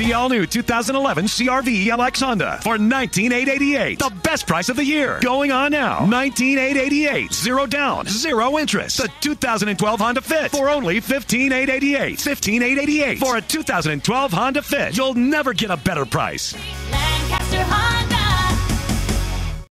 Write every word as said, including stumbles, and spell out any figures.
the all-new two thousand eleven C R V L X Honda for nineteen thousand eight hundred eighty-eight dollars. The best price of the year. Going on now. nineteen thousand eight hundred eighty-eight dollars. Zero down. Zero interest. The two thousand twelve Honda Fit for only fifteen thousand eight hundred eighty-eight dollars. fifteen thousand eight hundred eighty-eight dollars for a two thousand twelve Honda Fit. You'll never get a better price.